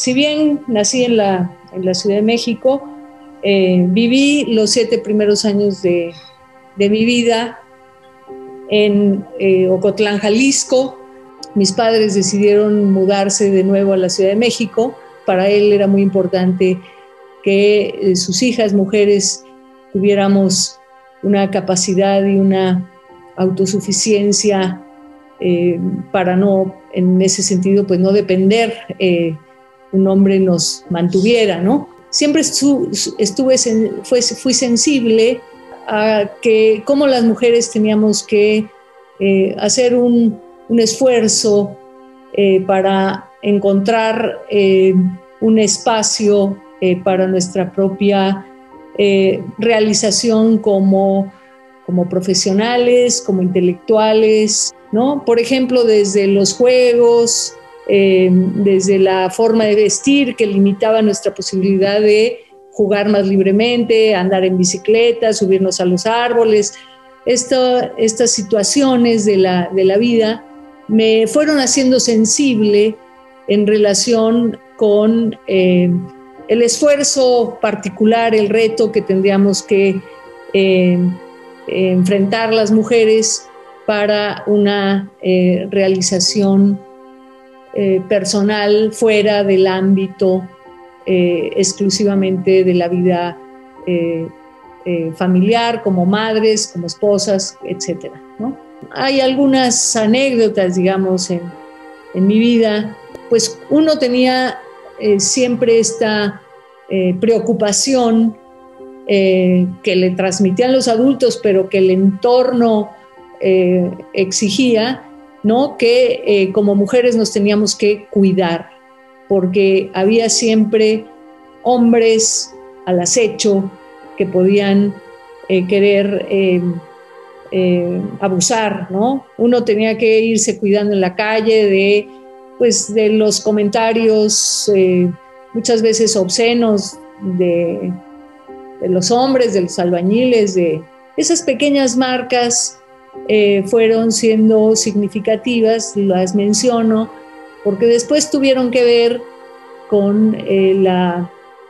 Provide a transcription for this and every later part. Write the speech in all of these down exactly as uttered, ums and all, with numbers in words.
si bien nací en la, en la Ciudad de México, eh, viví los siete primeros años de, de mi vida en eh, Ocotlán, Jalisco. Mis padres decidieron mudarse de nuevo a la Ciudad de México. Para él era muy importante que eh, sus hijas, mujeres, tuviéramos una capacidad y una autosuficiencia eh, para no, en ese sentido, pues no depender, eh, un hombre nos mantuviera, ¿no? Siempre estu estuve, fue, fui sensible a que cómo las mujeres teníamos que eh, hacer un, un esfuerzo eh, para encontrar eh, un espacio eh, para nuestra propia eh, realización como, como profesionales, como intelectuales, ¿no? Por ejemplo, desde los juegos, eh, desde la forma de vestir que limitaba nuestra posibilidad de jugar más libremente, andar en bicicleta, subirnos a los árboles. Esto, estas situaciones de la, de la vida me fueron haciendo sensible en relación con eh, el esfuerzo particular, el reto que tendríamos que eh, enfrentar las mujeres para una eh, realización eh, personal fuera del ámbito eh, exclusivamente de la vida eh, eh, familiar, como madres, como esposas, etcétera, ¿no? Hay algunas anécdotas, digamos, en, en mi vida. Pues uno tenía eh, siempre esta eh, preocupación eh, que le transmitían los adultos, pero que el entorno eh, exigía, ¿no? Que eh, como mujeres nos teníamos que cuidar, porque había siempre hombres al acecho que podían eh, querer eh, eh, abusar, ¿no? Uno tenía que irse cuidando en la calle de, pues, de los comentarios eh, muchas veces obscenos de, de los hombres, de los albañiles, de esas pequeñas marcas eh, fueron siendo significativas, las menciono, porque después tuvieron que ver con eh, la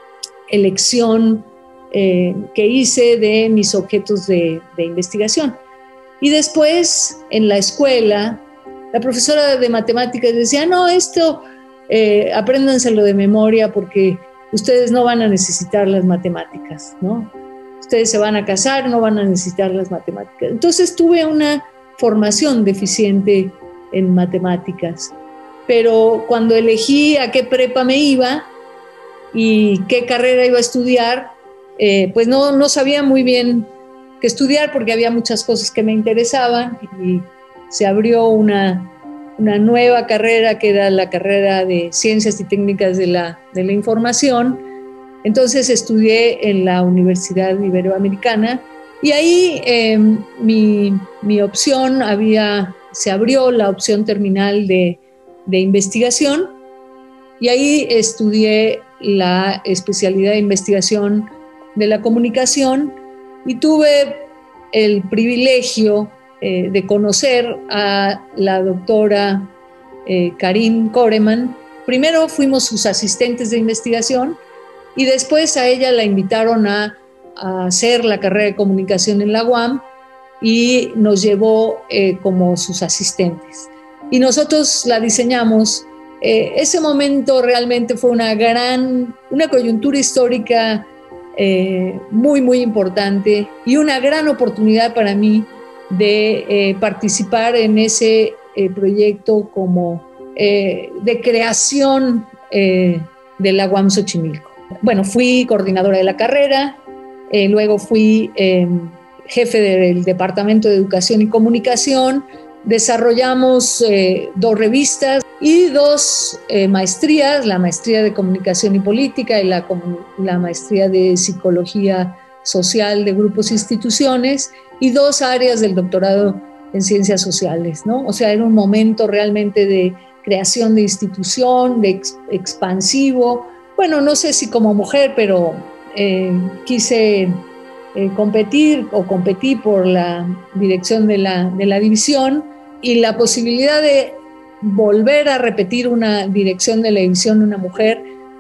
elección eh, que hice de mis objetos de, de investigación. Y después, en la escuela, la profesora de matemáticas decía, no, esto eh, apréndanselo de memoria porque ustedes no van a necesitar las matemáticas, ¿no? Ustedes se van a casar, no van a necesitar las matemáticas. Entonces tuve una formación deficiente en matemáticas, pero cuando elegí a qué prepa me iba y qué carrera iba a estudiar, eh, pues no, no sabía muy bien qué estudiar porque había muchas cosas que me interesaban y se abrió una, una nueva carrera que era la carrera de Ciencias y Técnicas de la, de la Información. Entonces estudié en la Universidad Iberoamericana y ahí eh, mi, mi opción había, se abrió la opción terminal de, de investigación y ahí estudié la especialidad de investigación de la comunicación y tuve el privilegio eh, de conocer a la doctora eh, Karin Koreman. Primero fuimos sus asistentes de investigación y después a ella la invitaron a, a hacer la carrera de comunicación en la U A M y nos llevó eh, como sus asistentes. Y nosotros la diseñamos. Eh, ese momento realmente fue una gran, una coyuntura histórica eh, muy, muy importante y una gran oportunidad para mí de eh, participar en ese eh, proyecto como eh, de creación eh, de la U A M Xochimilco. Bueno, fui coordinadora de la carrera, eh, luego fui eh, jefe del Departamento de Educación y Comunicación, desarrollamos eh, dos revistas y dos eh, maestrías, la maestría de Comunicación y Política y la, la maestría de Psicología Social de Grupos e Instituciones y dos áreas del doctorado en Ciencias Sociales, ¿no? O sea, era un momento realmente de creación de institución, de ex, expansivo. Bueno, no sé si como mujer, pero eh, quise eh, competir o competí por la dirección de la, de la división y la posibilidad de volver a repetir una dirección de la división una mujer,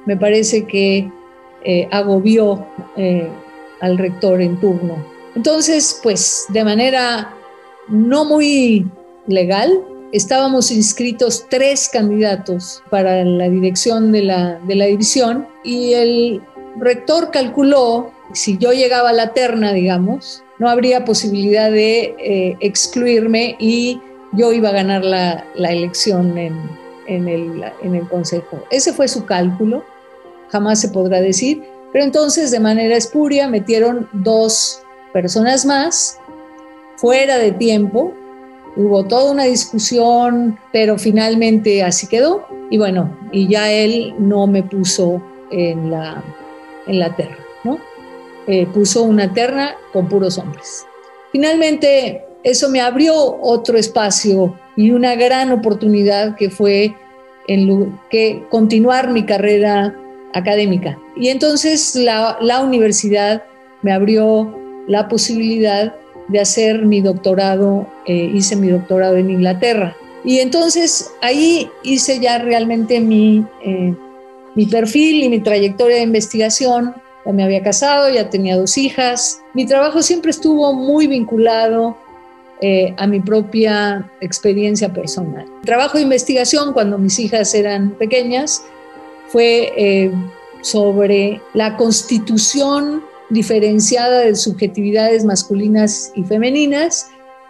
me parece que eh, agobió eh, al rector en turno. Entonces, pues de manera no muy legal, estábamos inscritos tres candidatos para la dirección de la, de la división, y el rector calculó, si yo llegaba a la terna, digamos, no habría posibilidad de eh, excluirme y yo iba a ganar la, la elección en, en, el, en el consejo. Ese fue su cálculo, jamás se podrá decir, pero entonces de manera espuria metieron dos personas más, fuera de tiempo. Hubo toda una discusión, pero finalmente así quedó. Y bueno, y ya él no me puso en la, en la terna, ¿no? Eh, puso una terna con puros hombres. Finalmente, eso me abrió otro espacio y una gran oportunidad, que fue en que continuar mi carrera académica. Y entonces la, la universidad me abrió la posibilidad de hacer mi doctorado, eh, hice mi doctorado en Inglaterra. Y entonces ahí hice ya realmente mi, eh, mi perfil y mi trayectoria de investigación. Ya me había casado, ya tenía dos hijas. Mi trabajo siempre estuvo muy vinculado eh, a mi propia experiencia personal. El trabajo de investigación, cuando mis hijas eran pequeñas, fue eh, sobre la constitución diferenciada de subjetividades masculinas y femeninas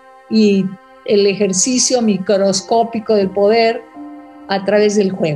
y el ejercicio microscópico del poder a través del juego.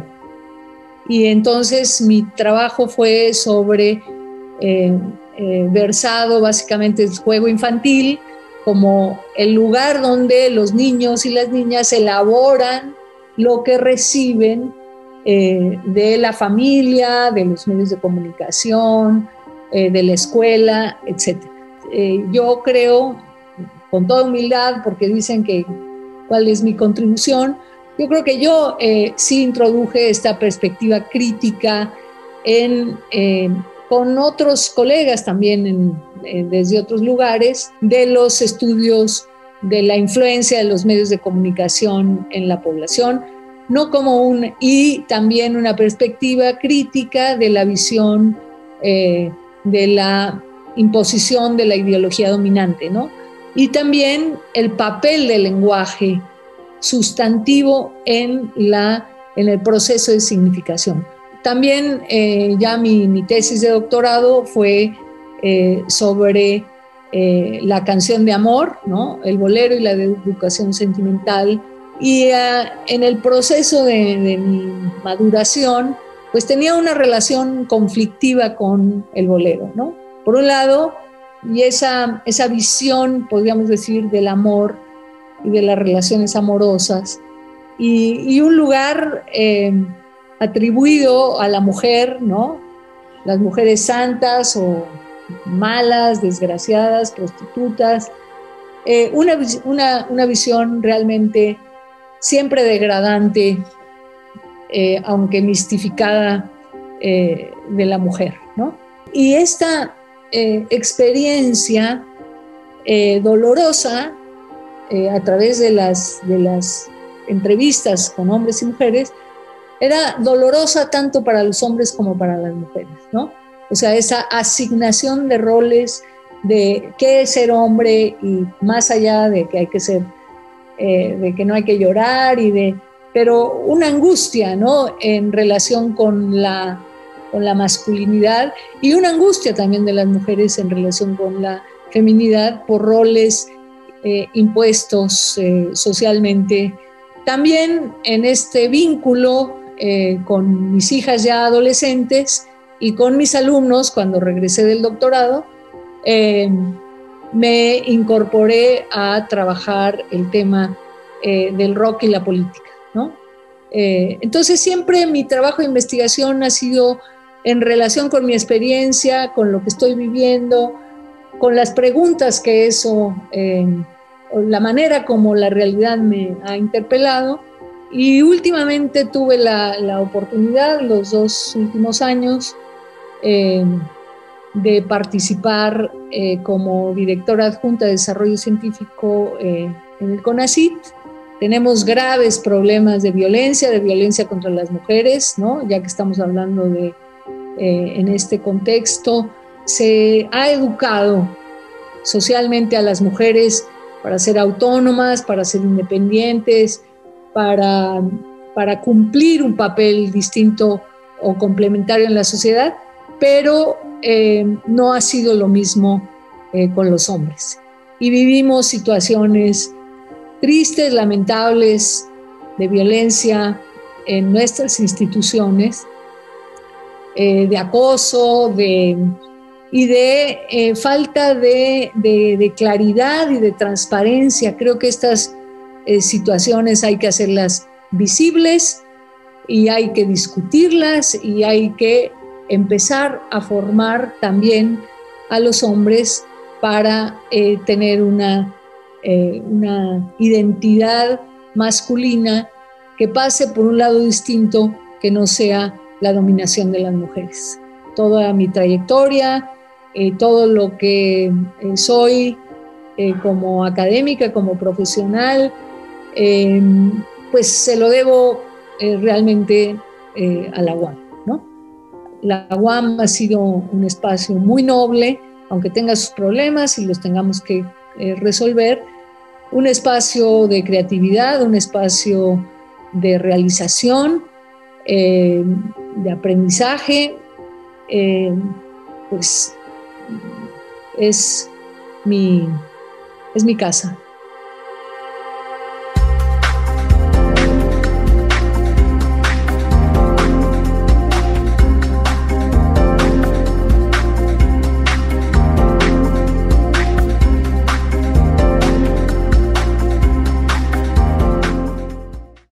Y entonces mi trabajo fue sobre eh, eh, versado básicamente el juego infantil como el lugar donde los niños y las niñas elaboran lo que reciben eh, de la familia, de los medios de comunicación, eh, de la escuela, etcétera. Eh, yo creo, con toda humildad, porque dicen que cuál es mi contribución, yo creo que yo eh, sí introduje esta perspectiva crítica en, eh, con otros colegas también en, eh, desde otros lugares, de los estudios de la influencia de los medios de comunicación en la población, no como un, y también una perspectiva crítica de la visión eh, de la imposición de la ideología dominante, ¿no? Y también el papel del lenguaje sustantivo en, la, en el proceso de significación. También eh, ya mi, mi tesis de doctorado fue eh, sobre eh, la canción de amor, ¿no? El bolero y la educación sentimental. Y uh, en el proceso de, de mi maduración, pues tenía una relación conflictiva con el bolero, ¿no? Por un lado, y esa, esa visión, podríamos decir, del amor y de las relaciones amorosas, y, y un lugar eh, atribuido a la mujer, ¿no? Las mujeres santas o malas, desgraciadas, prostitutas, eh, una, una, una visión realmente siempre degradante, eh, aunque mistificada, eh, de la mujer, ¿no? Y esta eh, experiencia eh, dolorosa, eh, a través de las, de las entrevistas con hombres y mujeres, era dolorosa tanto para los hombres como para las mujeres, ¿no? O sea, esa asignación de roles de qué es ser hombre, y más allá de que hay que ser, eh, de que no hay que llorar, y de, pero una angustia, ¿no? En relación con la, con la masculinidad, y una angustia también de las mujeres en relación con la feminidad por roles eh, impuestos eh, socialmente. También en este vínculo eh, con mis hijas ya adolescentes y con mis alumnos cuando regresé del doctorado, eh, me incorporé a trabajar el tema eh, del rock y la política, ¿no? Eh, entonces siempre mi trabajo de investigación ha sido en relación con mi experiencia, con lo que estoy viviendo, con las preguntas que eso, eh, la manera como la realidad me ha interpelado. Y últimamente tuve la, la oportunidad, los dos últimos años, eh, de participar eh, como directora adjunta de desarrollo científico eh, en el CONACYT. Tenemos graves problemas de violencia, de violencia contra las mujeres, ¿no? Ya que estamos hablando de eh, en este contexto. Se ha educado socialmente a las mujeres para ser autónomas, para ser independientes, para, para cumplir un papel distinto o complementario en la sociedad, pero eh, no ha sido lo mismo eh, con los hombres. Y vivimos situaciones tristes, lamentables, de violencia en nuestras instituciones, eh, de acoso, de, y de eh, falta de, de, de claridad y de transparencia. Creo que estas eh, situaciones hay que hacerlas visibles y hay que discutirlas y hay que empezar a formar también a los hombres para eh, tener una, eh, una identidad masculina que pase por un lado distinto, que no sea la dominación de las mujeres. Toda mi trayectoria, eh, todo lo que eh, soy eh, como académica, como profesional, eh, pues se lo debo eh, realmente eh, a la U A M, ¿no? La U A M ha sido un espacio muy noble, aunque tenga sus problemas y los tengamos que eh, resolver, un espacio de creatividad, un espacio de realización, eh, de aprendizaje, eh, pues es mi, es mi casa.